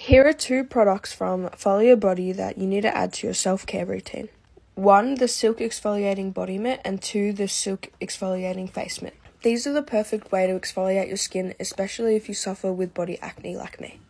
Here are 2 products from Folia Body that you need to add to your self-care routine. 1, the Silk Exfoliating Body Mitt, and 2, the Silk Exfoliating Face Mitt. These are the perfect way to exfoliate your skin, especially if you suffer with body acne like me.